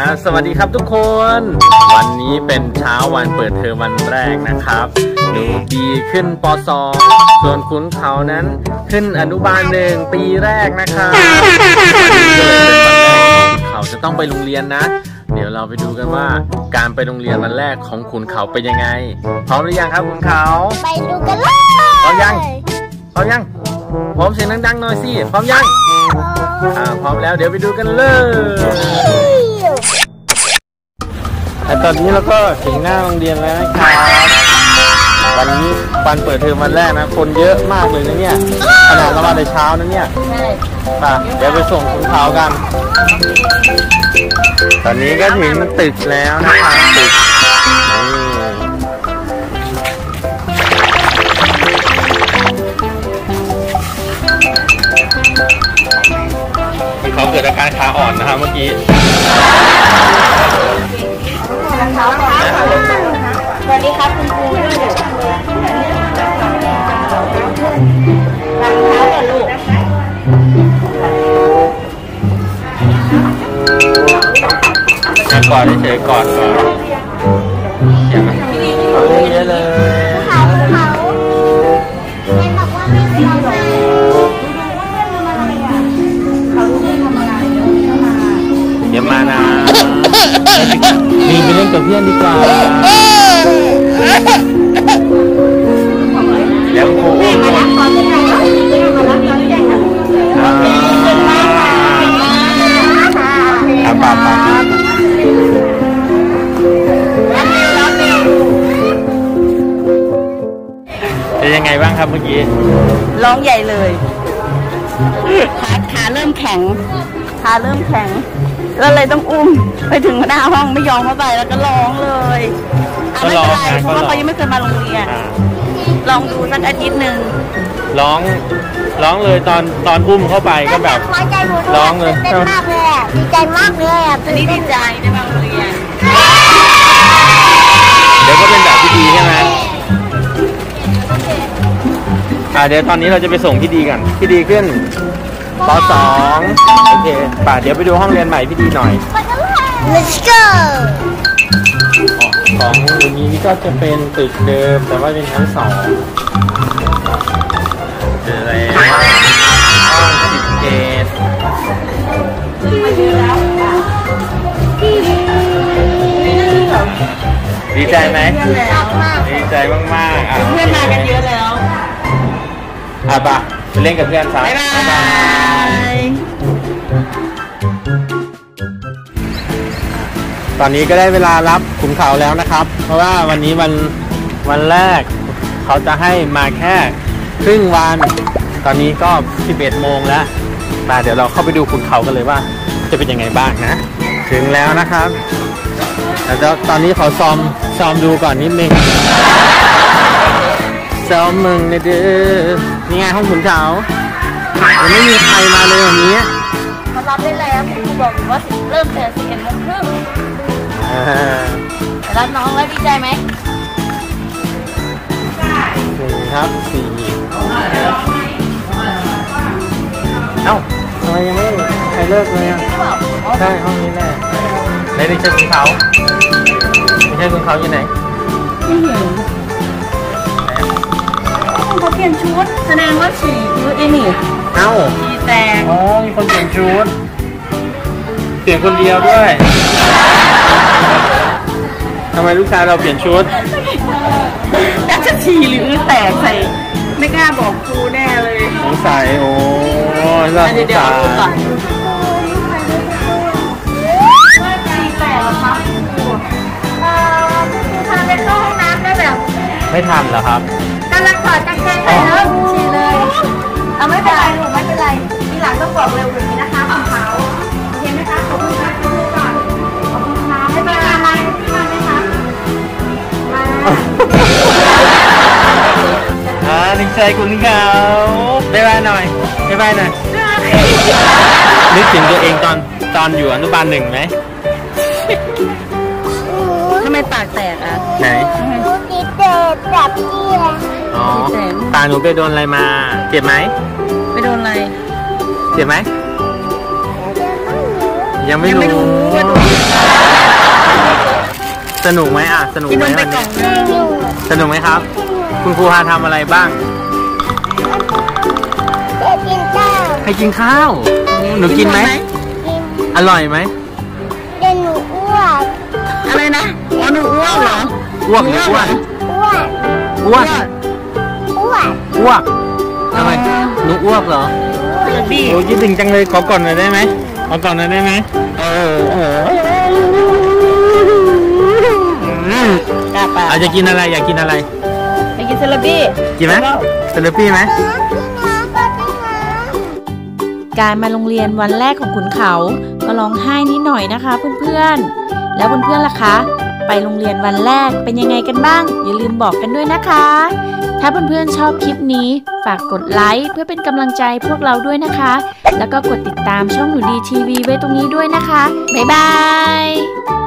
สวัสดีครับทุกคน วันนี้เป็นเช้าวันเปิดเทอมวันแรกนะครับหนูดีขึ้นป .2 ส่วนขุนเขานั้นขึ้นอนุบาล1 ปีแรกนะครับเขาจะต้องไปโรงเรียนนะเดี๋ยวเราไปดูกันว่าการไปโรงเรียนวันแรกของขุนเขาเป็นยังไงพร้อมหรือยังครับขุนเขาไปดูกันเลยพร้อมยังพร้อมยังพร้อมเสียงดังๆหน่อยสิพร้อมยังพร้อมแล้วเดี๋ยวไปดูกันเลยตอนนี้เราก็ถึงหน้าโรงเรียนแล้วนะครับวันนี้วันเปิดเทอมวันแรกนะคนเยอะมากเลยนะเนี่ยขนาดเรามาแต่เช้านะเนี่ยเดี๋ยวไปส่งขุนเขากันตอนนี้ก็ถึงตึกแล้วนะครับตึกเขาเกิดอาการขาอ่อนนะครับเมื่อกี้สวัสดีครับคุณครูรองเท้ากับลูกกอดเฉยๆกอดก่อนเห็นไหมเอาเยอะเลยเขาแม่บอกว่าไม่ไปทำอะไรเดี๋ยวมานะมีไปเล่นกับเพื่อนดีกว่าเดี๋ยวครูอุ้มป่าเป็นยังไงบ้างครับเมื่อกี้ร้องใหญ่เลยขาเริ่มแข็งแล้วเลยต้องอุ้มไปถึงหน้าห้องไม่ยอมเข้าไปแล้วก็ร้องเลยไม่เป็นไรเพราะว่าเขายังไม่เคยมาโรงเรียนลองดูสักอาทิตย์หนึ่งร้องเลยตอนอุ้มเข้าไปก็แบบร้องเลยดีใจมากเลยอันนี้ดีใจได้มาโรงเรียนเดี๋ยวก็เป็นแบบที่ดีใช่ไหมเดี๋ยวตอนนี้เราจะไปส่งพี่ดีกันพี่ดีขึ้นป .2 โอเคเดี๋ยวไปดูห้องเรียนใหม่พี่ดีหน่อย Let's go ของอย่างนี้นี่ก็จะเป็นตึกเดิมแต่ว่าเป็นชั้น2เจอแล้วห้อง11ดีใจไหมดีใจมากๆเพื่อนมากันเยอะแล้วไปเล่นกับเพื่อนซะบ๊ายบายตอนนี้ก็ได้เวลารับขุนเขาแล้วนะครับเพราะว่าวันนี้วันแรกเขาจะให้มาแค่ครึ่งวันตอนนี้ก็11 โมงแล้วเดี๋ยวเราเข้าไปดูขุนเขากันเลยว่าจะเป็นยังไงบ้างนะถึงแล้วนะครับแล้วตอนนี้เขาซ้อมดูก่อนนิดนึงซ้อมมึงนะเด้อนี่ไงห้องขุนเขายังไม่มีใครมาเลยวันนี้เขารับได้แล้วครูบอกว่าเริ่มแต่11 โมงครึ่งรับน้องแล้วดีใจไหมครับ4เอ้าทำไมยังไม่ใครเลิกเลยอ่ะใช่ห้องนี้แหละไหนใช่ขุนเขาไม่ใช่ขุนเขาอยู่ไหนไม่เห็นเขาเปลี่ยนชุดแสดงว่าฉี่ชุดไอ้นี่เอ้าฉี่แตกมีคนเปลี่ยนชุดเปลี่ยนคนเดียวด้วยทำไมลูกชายเราเปลี่ยนชุดน่าจะฉี่หรือแตกใส่ไม่กล้าบอกครูแน่เลยสงสัยโอ้น่าสงสารว่าฉี่แตกเหรอครับทำเป็นเข้าห้องน้ำได้แบบไม่ทันเหรอครับกำลังถอดกางเกงใส่แล้วฉี่เลยไม่เป็นไรหนูไม่เป็นไรทีหลังต้องบอกเร็วกว่านี้นะคะของเขาโอเคไหมคะขอบคุณค่ะคุณครูก่อนขอบคุณค่ะไม่เป็นไรอะไรที่มาไหมคะดีใจคุณเขาบ๊ายบายหน่อยนึกถึงตัวเองตอนอยู่อนุบาล1ไหมทำไมปากแตกอ่ะไหนดูดิเจ็บจับที่เลยตาหนูไปโดนอะไรมาเจ็บไหมไปโดนอะไรเจ็บไหมยังไม่รู้สนุกไหมอ่ะสนุกกินไหนมมไปวันกล่นี้องนึงสนุกไหมครับ คุณครูพาทำอะไรบ้างจะกินข้าวให้กินข้าวหนูกินไหมกินอร่อยไหมเดี๋ยวหนูอ้วกอะไรนะอ๋อหนูอ้วกเหรออ้วกหรืออ้วนอ้วกอ้วนอ้วกอ้วกทำไมหนูอ้วกเหรอบี้โอ้คิดถึงจังเลยขอก่อนหน่อยได้ไหมขอก่อนหน่อยได้ไหมกล้าปะอาจจะกินอะไรอยากกินอะไรไปกินเซเลบี้กินไหมเซเลปี้ไหมการมาโรงเรียนวันแรกของขุนเขาก็ร้องไห้นิดหน่อยนะคะเพื่อนๆแล้วเพื่อนๆล่ะคะไปโรงเรียนวันแรกเป็นยังไงกันบ้างอย่าลืมบอกกันด้วยนะคะถ้าเพื่อนๆชอบคลิปนี้ฝากกดไลค์เพื่อเป็นกำลังใจพวกเราด้วยนะคะแล้วก็กดติดตามช่องหนูดีทีวีไว้ตรงนี้ด้วยนะคะบ๊ายบาย